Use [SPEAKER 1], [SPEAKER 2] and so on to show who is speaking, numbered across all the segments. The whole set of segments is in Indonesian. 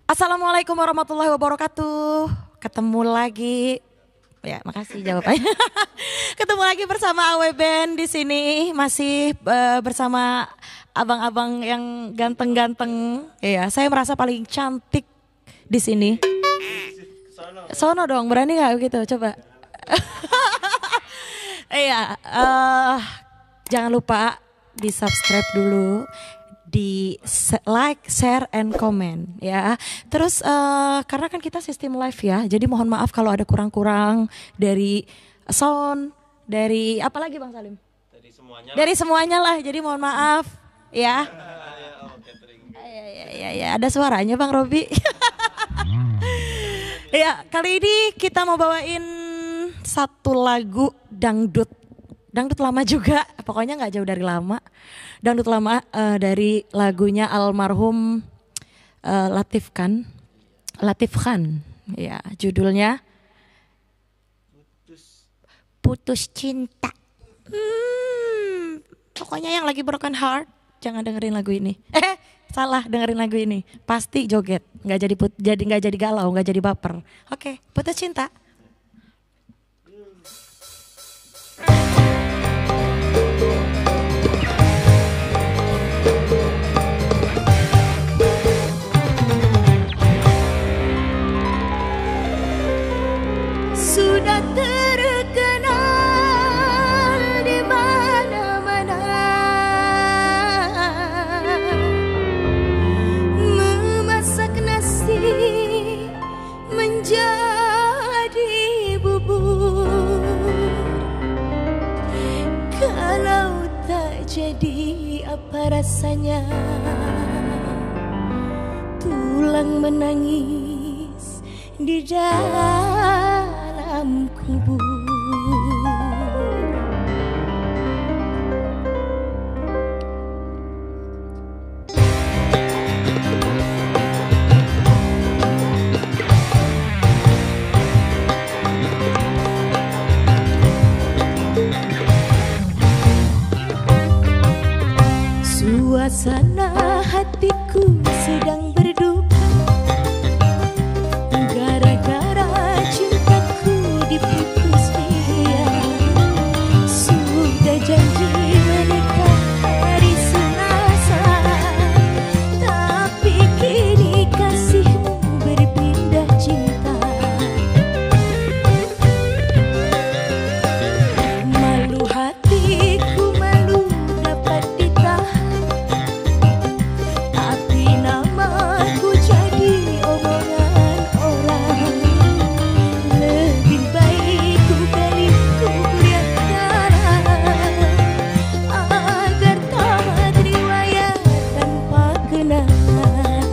[SPEAKER 1] Assalamualaikum warahmatullahi wabarakatuh. Ketemu lagi. Ya, makasih jawabannya. Ketemu lagi bersama AW Band di sini, masih bersama abang-abang yang ganteng-ganteng. Ya, saya merasa paling cantik di sini. Sono dong, berani nggak gitu? Coba. Iya, jangan lupa di subscribe dulu, di like, share, and comment ya. Terus karena kan kita sistem live ya, jadi mohon maaf kalau ada kurang-kurang dari sound, dari apa lagi Bang Salim? Dari semuanya lah, jadi mohon maaf ya. Ya, ada suaranya Bang Robi. Ya, kali ini kita mau bawain satu lagu dangdut. Dangdut lama juga, pokoknya nggak jauh dari lama. Dangdut lama dari lagunya almarhum Latif Khan. Ya, judulnya Putus Cinta. Pokoknya yang lagi broken heart, jangan dengerin lagu ini. Salah, dengerin lagu ini. Pasti joget, nggak jadi galau, nggak jadi baper. Oke, Putus Cinta.
[SPEAKER 2] Sudah terkenal di mana-mana, memasak nasi menjadi bubur. Kalau tak jadi apa rasanya, tulang menangis di dalam kubur. Suasana hatiku sedang berduka gara-gara cintaku diputus dia. Sudah janji menikah hari Selasa, tapi kini kasihmu berpindah cinta. Malu hatiku, malu dapat ditahan, tapi namaku jadi omongan orang. Lebih baik ku beri kuliah darah agar tamat riwayat tanpa kenangan.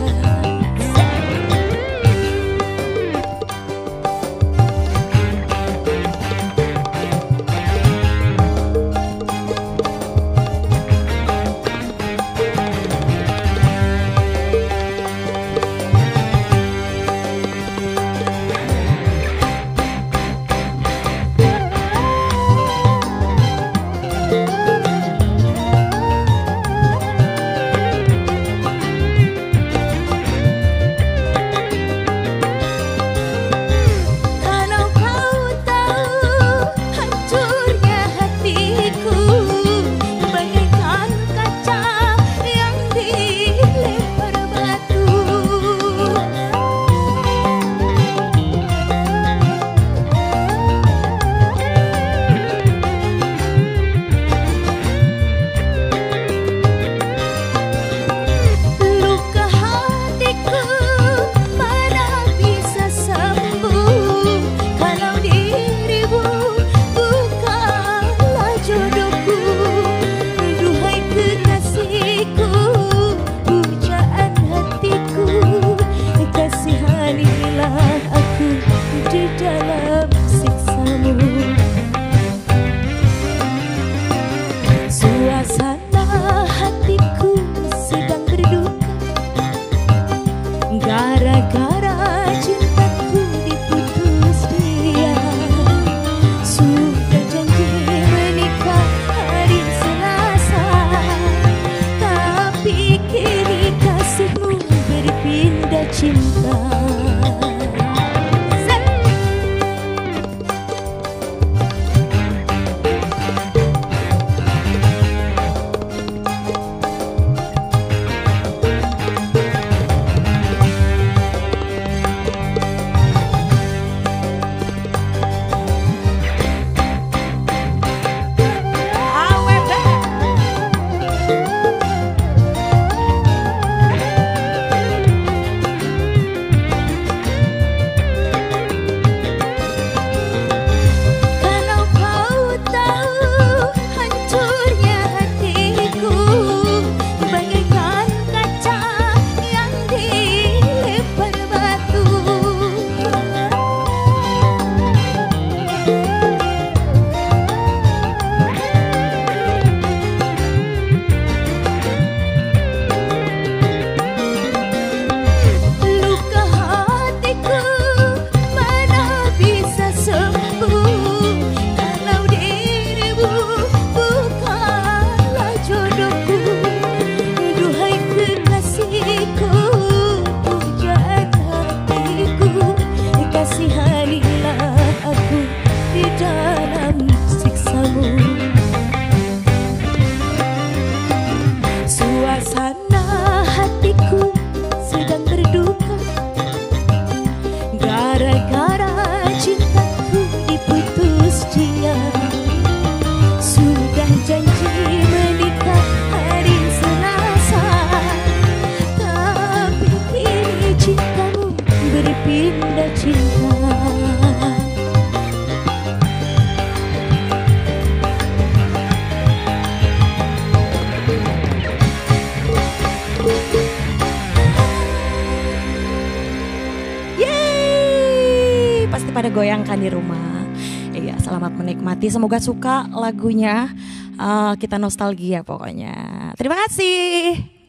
[SPEAKER 2] Kalau kau tahu hancurnya hatiku, bagaikan kaca yang dilempar batu. Luka hatiku mana bisa sembuh kalau dirimu bukanlah jodohku. Duhai kekasihku, pujaan hatiku, kasihanilah aku di dalam siksamu. Suasana hatiku sedang berduka gara-gara cintaku diputus dia. Sudah janji menikah hari Selasa, tapi kini kasihmu berpindah cinta.
[SPEAKER 1] pada goyangkan di rumah. Iya, selamat menikmati. Semoga suka lagunya. Kita nostalgia pokoknya. Terima kasih.